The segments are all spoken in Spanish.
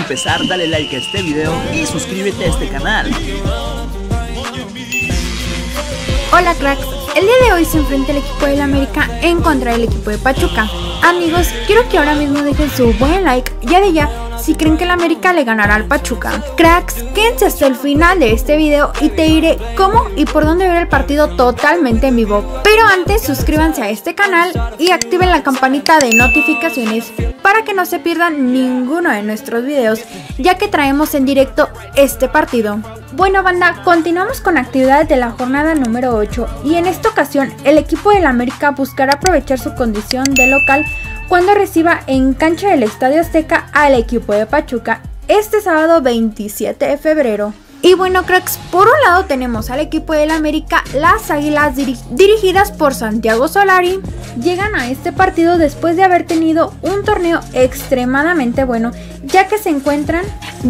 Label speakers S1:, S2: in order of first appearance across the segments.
S1: empezar, dale like a este video y suscríbete a este canal.
S2: Hola cracks, el día de hoy se enfrenta el equipo del América en contra del equipo de Pachuca. Amigos, quiero que ahora mismo dejen su buen like ya de ya si creen que el América le ganará al Pachuca. Cracks, quédense hasta el final de este video y te diré cómo y por dónde ver el partido totalmente en vivo. Pero antes suscríbanse a este canal y activen la campanita de notificaciones para que no se pierdan ninguno de nuestros videos, ya que traemos en directo este partido. Bueno banda, continuamos con actividades de la jornada número 8 y en esta ocasión el equipo del América buscará aprovechar su condición de local cuando reciba en cancha del Estadio Azteca al equipo de Pachuca este sábado 27 de febrero. Y bueno cracks, por un lado tenemos al equipo del América, las Águilas dirigidas por Santiago Solari. Llegan a este partido después de haber tenido un torneo extremadamente bueno, ya que se encuentran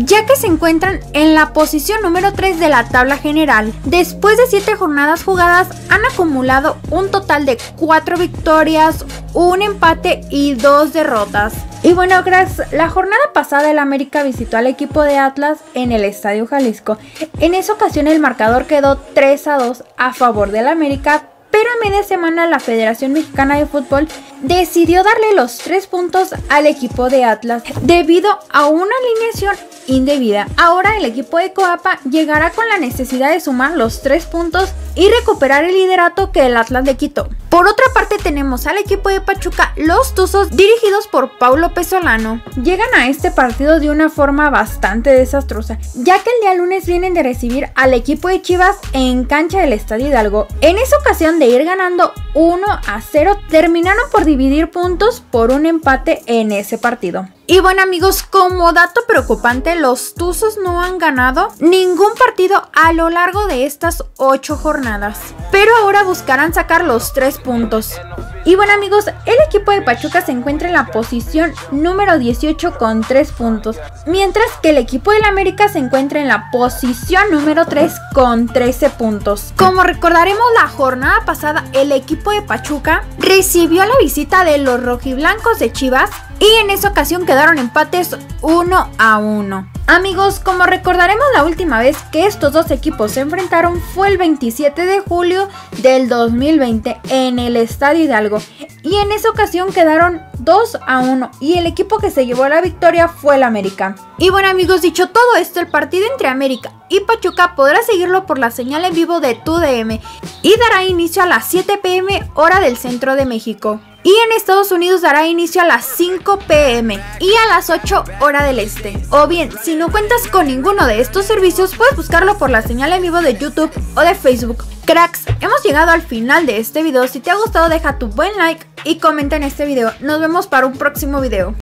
S2: en la posición número 3 de la tabla general. Después de 7 jornadas jugadas han acumulado un total de 4 victorias, un empate y 2 derrotas. Y bueno cracks, la jornada pasada el América visitó al equipo de Atlas en el Estadio Jalisco. En esa ocasión el marcador quedó 3-2 a favor del América, pero a media semana la Federación Mexicana de Fútbol decidió darle los 3 puntos al equipo de Atlas debido a una alineación indebida. Ahora el equipo de Coapa llegará con la necesidad de sumar los 3 puntos y recuperar el liderato que el Atlas le quitó. Por otra parte tenemos al equipo de Pachuca, los Tuzos, dirigidos por Paulo Pesolano. Llegan a este partido de una forma bastante desastrosa, ya que el día lunes vienen de recibir al equipo de Chivas en cancha del Estadio Hidalgo. En esa ocasión de ir ganando 1-0, terminaron por dividir puntos por un empate en ese partido. Y bueno amigos, como dato preocupante, los Tuzos no han ganado ningún partido a lo largo de estas 8 jornadas, pero ahora buscarán sacar los 3 puntos. Y bueno amigos, el equipo de Pachuca se encuentra en la posición número 18 con 3 puntos, mientras que el equipo del América se encuentra en la posición número 3 con 13 puntos. Como recordaremos, la jornada pasada el equipo de Pachuca recibió la visita de los rojiblancos de Chivas y en esa ocasión quedaron empates 1-1. Amigos, como recordaremos, la última vez que estos dos equipos se enfrentaron fue el 27 de julio del 2020 en el Estadio Hidalgo y en esa ocasión quedaron 2-1 y el equipo que se llevó la victoria fue el América. Y bueno amigos, dicho todo esto, el partido entre América y Pachuca podrás seguirlo por la señal en vivo de TUDN y dará inicio a las 7 p.m. hora del centro de México. Y en Estados Unidos dará inicio a las 5 p.m. y a las 8 hora del este. O bien, si no cuentas con ninguno de estos servicios, puedes buscarlo por la señal en vivo de YouTube o de Facebook. Cracks, hemos llegado al final de este video. Si te ha gustado, deja tu buen like y comenta en este video. Nos vemos para un próximo video.